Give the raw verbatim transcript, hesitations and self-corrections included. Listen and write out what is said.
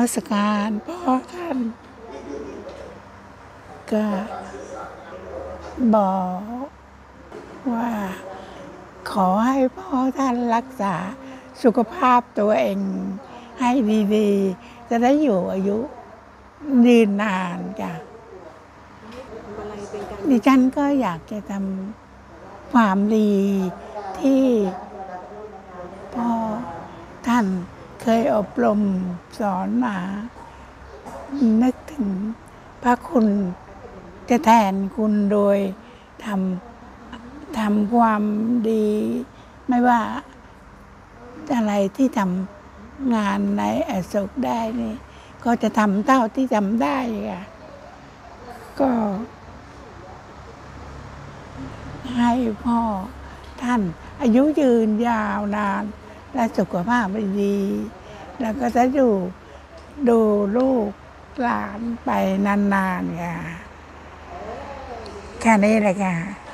สการพ่อท่านก็บอกว่าขอให้พ่อท่านรักษาสุขภาพตัวเองให้ดีๆจะได้อยู่อายุยืนนานจ้ะดิฉันก็อยากจะทำความดีที่พ่อท่านเคยอบรมสอนมานึกถึงพระคุณจะแทนคุณโดยทำทำความดีไม่ว่าอะไรที่ทำงานในอโศกได้นี่ก็จะทำเท่าที่ทำได้ค่ะก็ให้พ่อท่านอายุยืนยาวนานและสุขภาพดีแล้วก็จะอยู่ดูลูกหลานไปนานๆค่ะแค่นี้เลยค่ะ